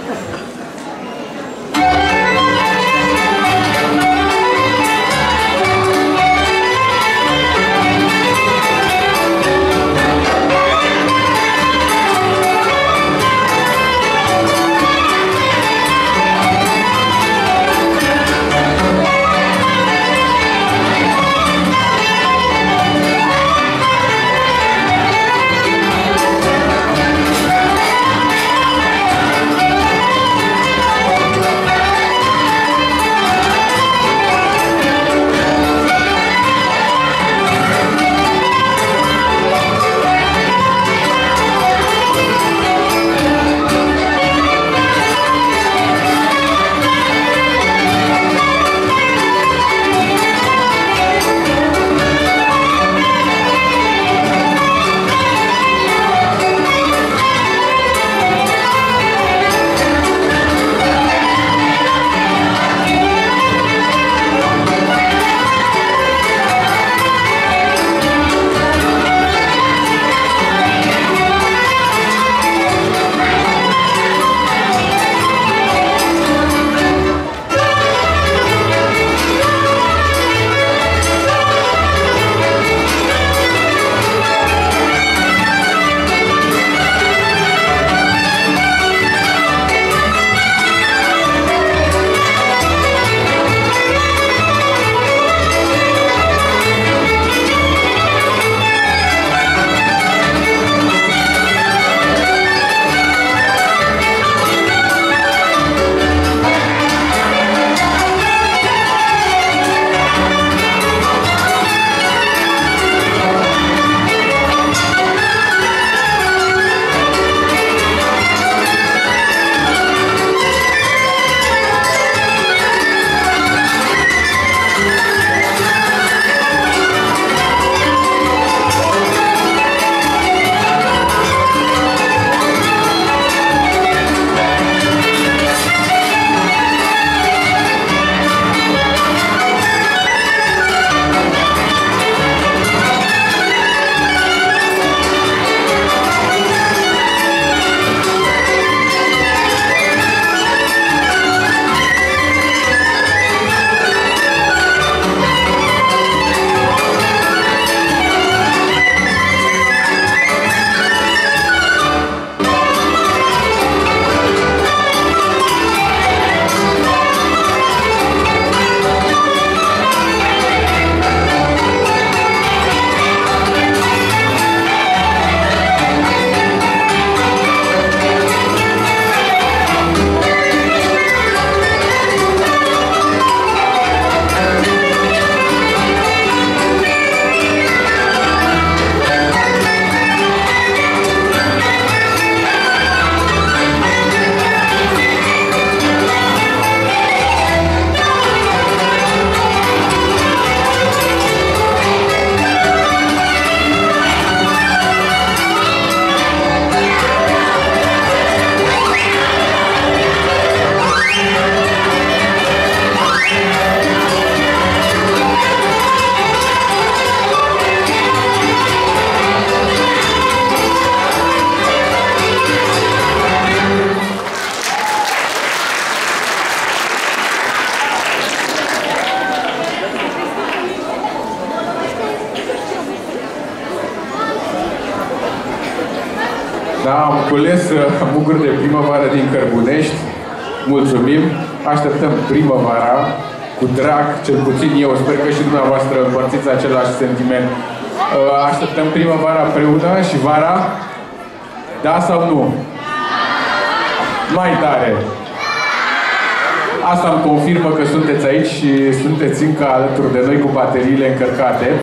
Da, am cules muguri de primăvară din Cărbunești. Mulțumim. Așteptăm primăvara cu drag, cel puțin eu. Sper că și dumneavoastră împărțiți același sentiment. Așteptăm primăvara împreună și vara? Da sau nu? Mai tare! Asta îmi confirmă că sunteți aici și sunteți încă alături de noi cu bateriile încărcate.